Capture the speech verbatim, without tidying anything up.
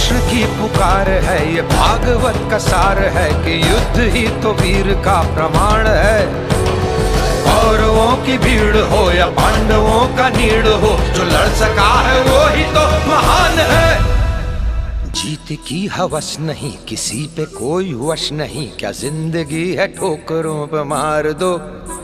कृष्ण की पुकार है, ये भागवत का सार है कि युद्ध ही तो वीर का प्रमाण है। कौरवों की भीड़ हो या पांडवों का नीड़ हो, जो लड़ सका है वो ही तो महान है। जीत की हवस नहीं, किसी पे कोई वश नहीं, क्या जिंदगी है ठोकरों पे मार दो।